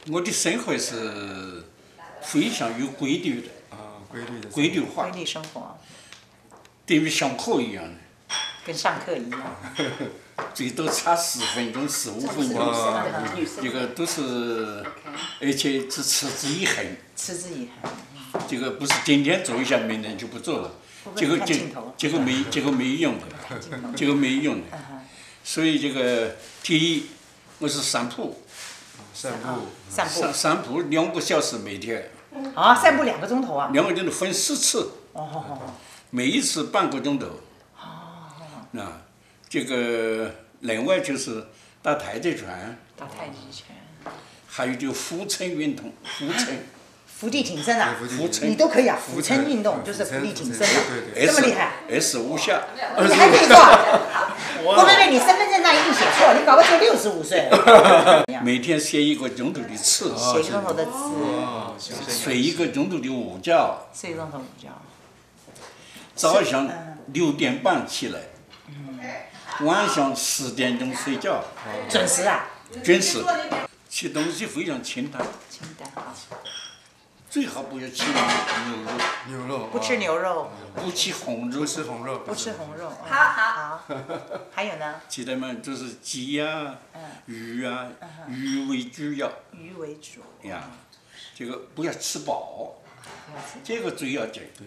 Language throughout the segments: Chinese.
我的生活是非常有规律的啊，规律的。 规律化， 规律生活， 等于上课一样的， 跟上课一样。 最多差10分钟、15分钟，这个都是，而且只持之以恒。 持之以恒。 这个不是今天做一下，明天就不做了，结果没用的，结果没用的。所以这个第一，我是散步散步 2个小时每天。 啊，散步2个钟头啊 ？2个钟头分4次。每一次半个钟头。那这个另外就是打太极拳。 打太极拳。 还有就俯卧运动， 伏地挺身啊， 俯卧你都可以啊，俯卧运动就是伏地挺身啊，这么厉害 ？25下。 你还可以做？郭妹妹，你身份证上一定写错，你搞不好就65岁。 每天写1个钟头的词， 写1个钟头的词， 睡1个钟头的午觉， 睡1个钟头午觉。 早上6点半起来，晚上10点钟睡觉。 准时啊？ 准时。吃东西非常清淡。 清淡啊。 最好不要吃牛肉。 不吃牛肉。 不吃红肉。 不吃红肉。 不吃红肉。 好。 还有呢？ 其他嘛就是鸡啊、鱼啊，鱼为主要。 鱼为主。 呀，这个不要吃饱，这个最要紧。 对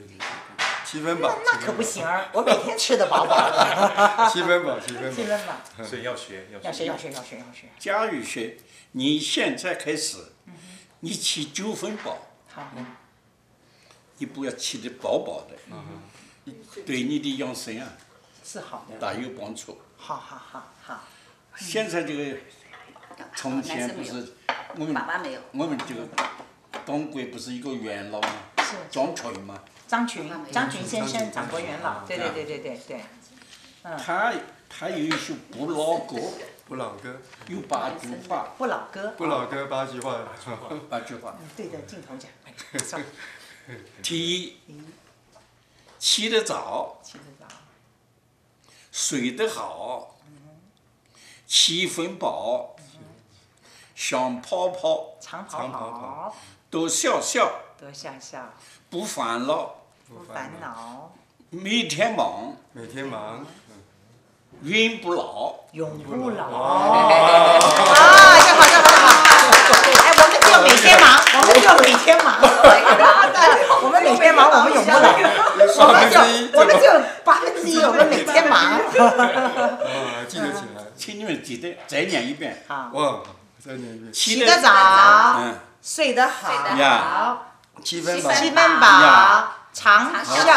，7分饱。 那可不行儿，我每天吃得饱饱的。 7分饱。 所以要学。 假如说你现在开始，你吃9分饱，你不要吃得饱饱的，对你的养生啊是好的， 大有帮助。 好。 现在这个从前不是我们这个东国不是一个元老吗？张群吗？ 张群先生，张国元老，对。 他有一首不老歌。有8句话。 不老歌 8句话。 8句话。 对着镜头讲。 第一，起得早，睡得好，7分饱，常跑跑，多笑笑，不烦恼，每天忙，永不老。 永不老。啊，这好。哎，我们只有每天忙，我们每天忙，我们永不老。我们只有1%，我们每天忙。 记得起来。 请你们记得再念一遍。 好。再念一遍。 起得早，睡得好 ，7分饱。常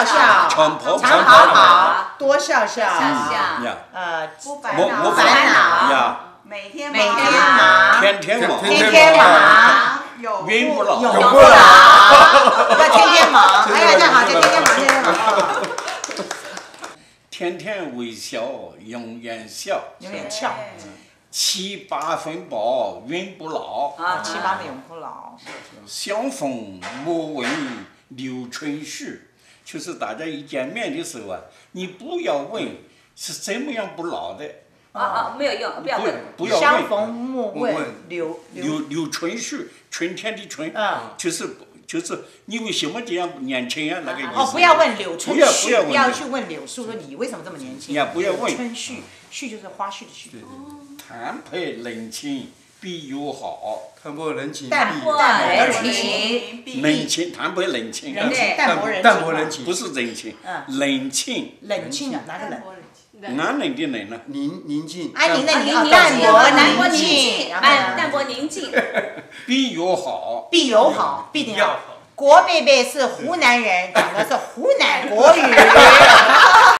跑，多笑，不烦恼，每天忙， 天忙， 永不老， 要天天忙，哎呀，这好，天天忙。 天天微笑，永远笑。7、8分饱，永不老。 啊，7、8分永不老。 相逢莫问留春絮，就是大家一见面的时候啊，你不要问是怎么样不老的。 没有用，不要问。 不要问。 相逢莫问留春絮，春天的春，就是你为什么这样年轻啊？那个意思。 不要问柳春絮， 不要去问柳树，说你为什么这么年轻？ 不要问。 春絮，絮就是花絮的絮。 谈配冷情必友好。 淡泊冷情。 淡泊冷情，谈配冷情。 淡泊人情。 不是人情，冷情。 冷情啊，哪个冷？ 安冷的冷呢？ 宁静。 安宁的宁， 淡泊宁静。 必友好。 必定要好。郭贝贝是湖南人，讲的是湖南国语。